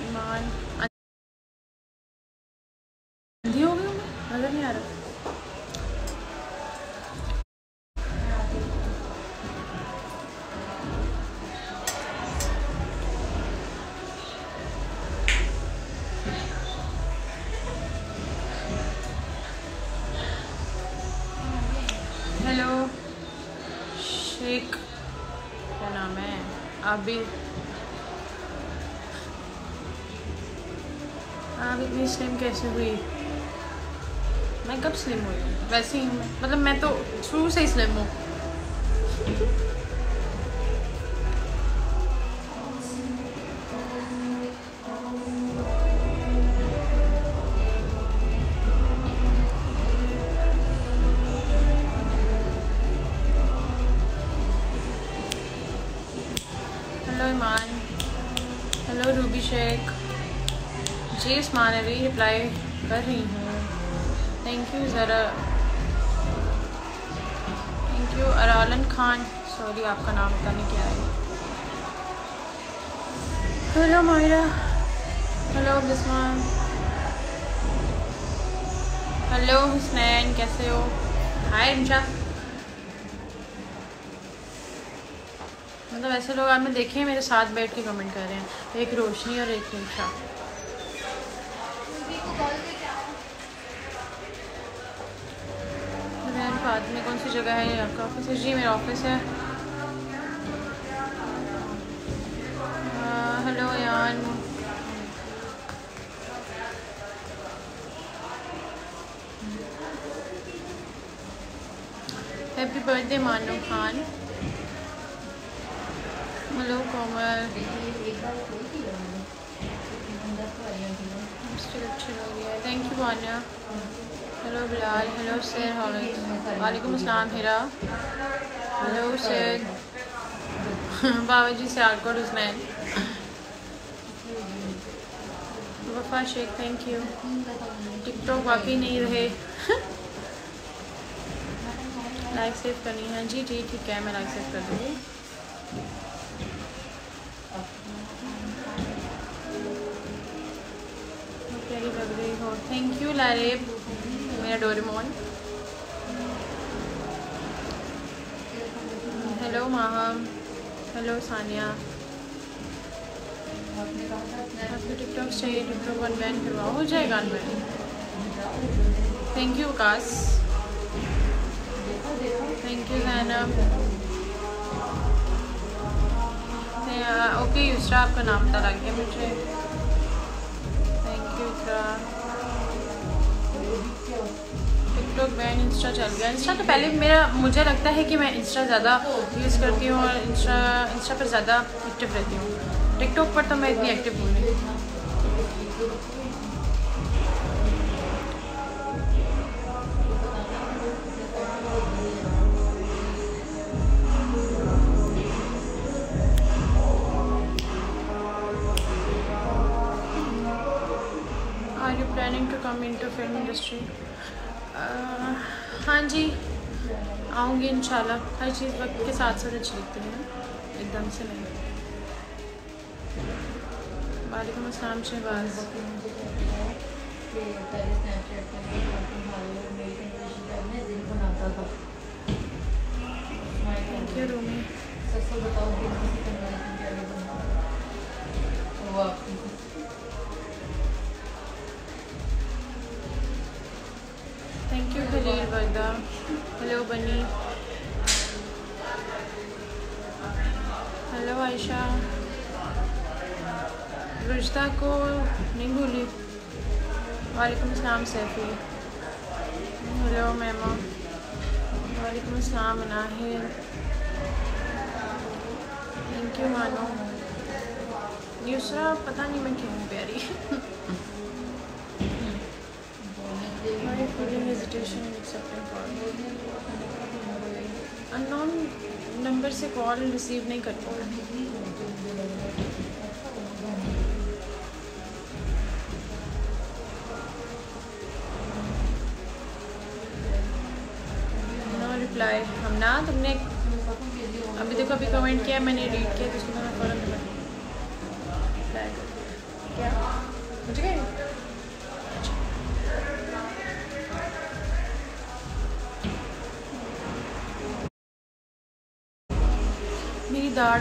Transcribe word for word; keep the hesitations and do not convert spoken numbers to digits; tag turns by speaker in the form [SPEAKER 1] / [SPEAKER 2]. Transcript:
[SPEAKER 1] ईमान अंधी हो गई हूँ मैं, नजर नहीं आ रहा। हेलो शेख, क्या नाम है? आप भी आप इतनी स्लिम कैसे हुई? मैं कब स्लिम हुई हूँ? वैसे ही हूँ मैं, मतलब मैं तो शुरू से ही स्लिम हूँ। Hello Iman, hello Ruby Sheikh ji. Usman Ali reply कर रही हूँ, thank you Zara, thank you. Aralan Khan, sorry आपका नाम पता नहीं क्या है। Hello Maira, hello Bisman, hello Husnain, कैसे हो? हाय इंशा। मतलब ऐसे लोग आपने देखे हैं मेरे साथ बैठ के कमेंट कर रहे हैं, एक रोशनी और एक इंशा। बाद में कौन सी जगह है ये आपका ऑफिस है? जी मेरा ऑफिस है। हेलो यान, happy birthday Mano Khan. Hello Komal, thank you Vanya. Hello Bilal, hello sir Hayat, वालेकुम अस्सलाम Hira, hello sir Baba ji Sialkot Usman, Wafa Sheikh, thank you. TikTok वाकई नहीं रहे लाइक सेव करनी है जी, जी ठीक है, मैं लाइक सेव कर दूँगी। प्यारी लग रही हो, थैंक यू लारेब, मेरा Doraemon. Hello Maham, hello Sania. आपको टिकटॉक चाहिए? टिकटॉक अनबैन करवाओ, हो जाएगा अनबैन। थैंक यू कास, thank you Zainab. Okay Yusra, आपका नाम पता लग गया मुझे, thank you Iqra. TikTok ban, Insta चल गया। इंस्टा तो पहले मेरा, मुझे लगता है कि मैं इंस्टा ज़्यादा यूज़ करती हूँ और इंस्टा इंस्टा पर ज़्यादा एक्टिव रहती हूँ। टिकटॉक पर तो मैं इतनी एक्टिव हूँ नहीं। Are you planning to come into film industry? हाँ जी आऊँगी इंशाल्लाह, हर चीज़ वक्त के साथ साथ अच्छी लगती है, एकदम से नहीं। वालेकुम अस्सलाम Shahbaz. Thank you Rumi. Thank you Khalil Warda. Hello Bani, hello Ayesha. Rujta को नहीं भूली। वालेकुम अस्सलाम सैफी। हेलो मैमा। वालेकुम अस्सलाम नाहिर। थैंक यू मानो। यूसरा पता नहीं मैं क्यों प्यारी अननोन नंबर से कॉल रिसीव नहीं करता। No reply. हम ना तुमने अभी देखो अभी कमेंट किया मैंने रीड किया तो उसको मैंने फौरन रिप्लाई कर दिया। क्या मेरी दाढ़